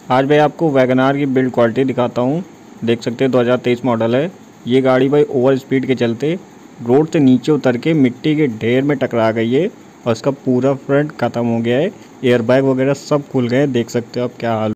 आज भाई आपको वैगनार की बिल्ड क्वालिटी दिखाता हूँ। देख सकते हैं 2023 मॉडल है। ये गाड़ी भाई ओवर स्पीड के चलते रोड से नीचे उतर के मिट्टी के ढेर में टकरा गई है और इसका पूरा फ्रंट ख़त्म हो गया है। एयरबैग वगैरह सब खुल गए हैं। देख सकते हो आप क्या हाल।